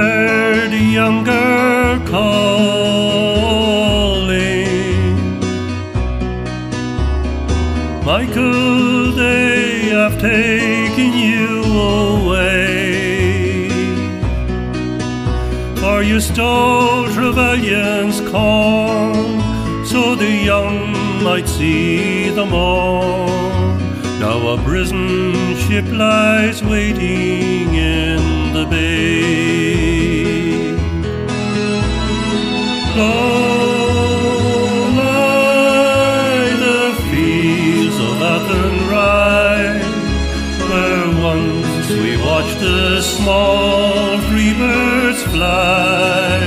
heard a young girl calling, Michael, they have taken you away, for you stole Trevelyan's corn, so the young might see the morn. Now a prison ship lies waiting in the bay. Low lie the fields of Athenry, where once we watched the small free birds fly.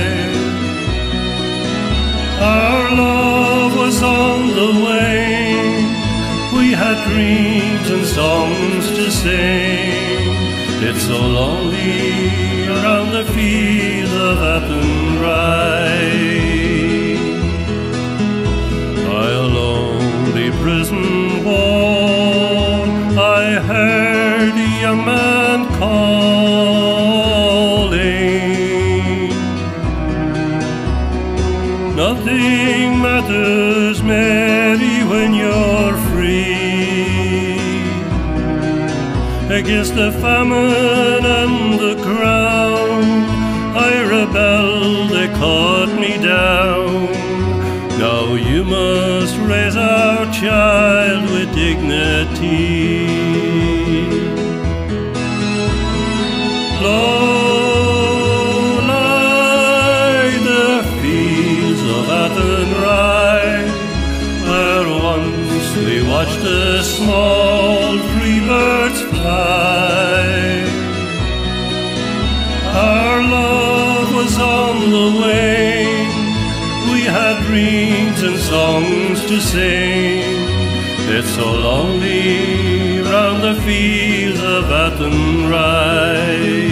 Our love was on the wing, we had dreams and songs to sing. It's so lonely around the fields of Athenry. By a lonely prison wall, I heard a young man calling. Nothing matters, Mary, when you're free. Against the famine and the crown, I rebelled, they cut me down. Now you must raise our child with dignity. Low lie the fields of Athenry, where once we watched the small free birds fly. Our love was on the wing, we had dreams and songs to sing. It's so lonely round the fields of Athenry.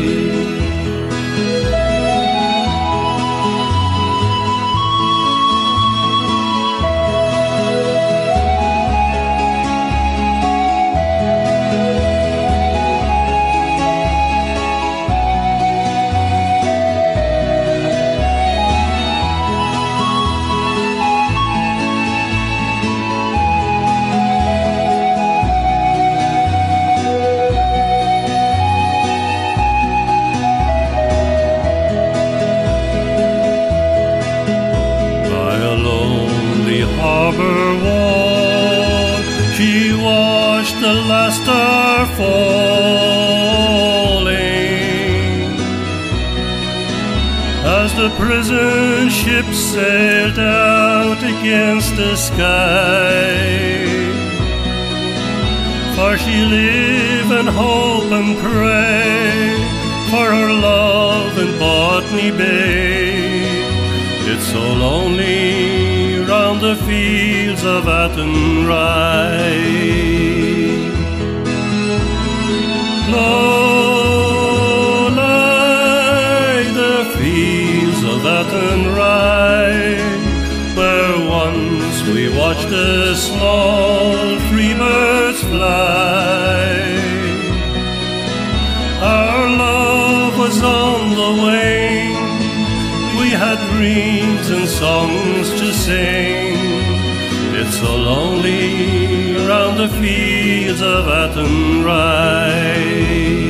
Harbour wall, she watched the last star falling, as the prison ship sailed out against the sky. For she lived and hope and pray for her love in Botany Bay. It's so lonely round the fields of Athenry. Low lie the fields of Athenry, where once we watched the small free birds fly. Our love was on the wing, we had dreams and songs to sing. It's so lonely round the fields of Athenry.